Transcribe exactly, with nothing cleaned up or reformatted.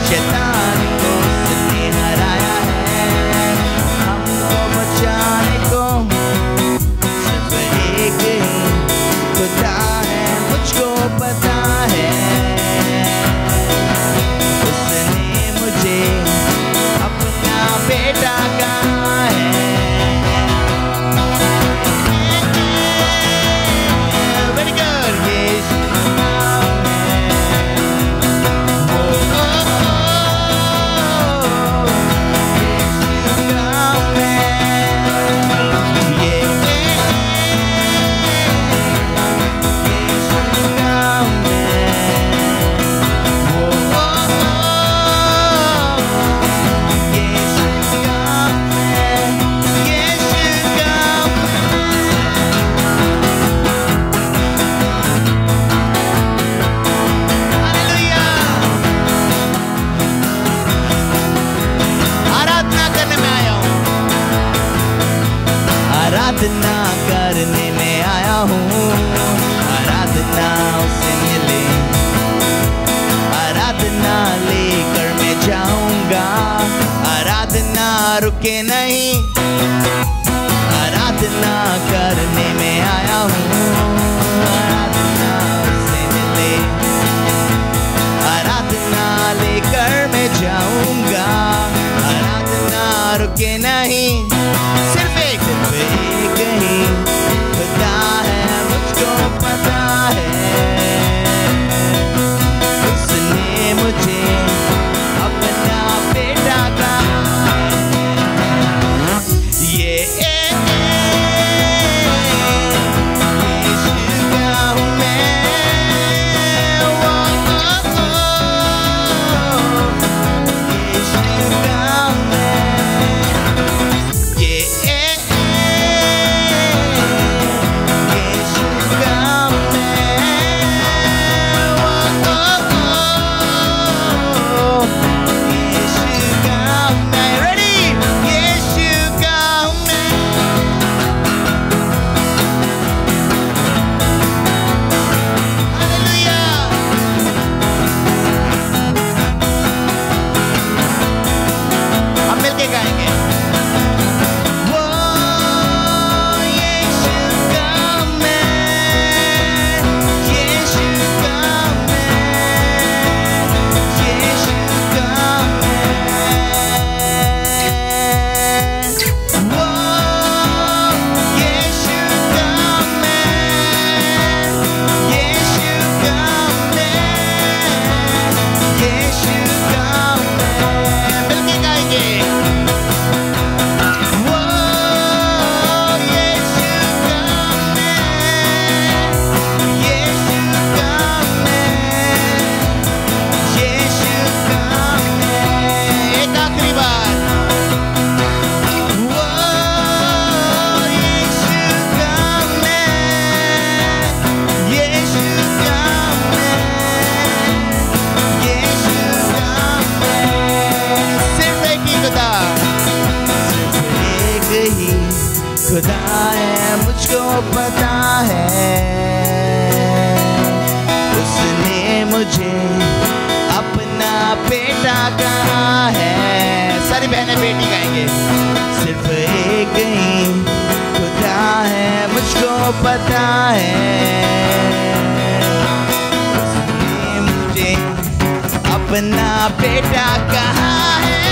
शैतान को उसने हराया है, हमको बचाने को सिर्फ एक ही खुदा है, मुझको पता है। उसने मुझे अपना बेटा कहा है। Very good, यीशु नाम है। ओ, ओ, ओ, यीशु नाम है। ये यीशु नाम है। ओ, ओ, ओ, यीशु नाम है। यीशु नाम हालेलुया। आराधना करने में आया हूँ, आराधना करने में आया हूँ, आराधना उसे मिले, आराधना लेकर मैं जाऊंगा, आराधना रुके नहीं, आराधना करने में आया हूँ, आराधना उसे मिले, आराधना लेकर मैं जाऊंगा, आराधना रुके नहीं, सिर्फ एक सिर्फ एक ही खुदा है, मुझको पता है। उसने मुझे अपना बेटा कहा है। ये यीशु का हूँ मैं। वो, ओ, ओ, यीशु का हूँ मैं। ये यीशु का हूँ मैं। वो, ओ, ओ, यीशु का हूँ मैं। Ready? यीशु का हूँ मैं। हालेलुया। हम मिलके गाएंगे। वो यीशु का मैं, यीशु का मैं, यीशु का मैं। वो यीशु का मैं, यीशु का मैं, यीशु का मैं। मिलके गाएंगे। वो यीशु का मैं, यीशु का मैं, यीशु का मैं। एक आखिरी बार। वो यीशु का मैं, यीशु का मैं, यीशु का मैं। सिर्फ एक ही खुदा, सिर्फ एक ही खुदा है, मुझको पता है। उसने मुझे अपना बेटा कहा है। सारी बहनें बेटी गाएंगे। सिर्फ एक ही खुदा है, मुझको पता है। उसने मुझे अपना बेटा कहा है।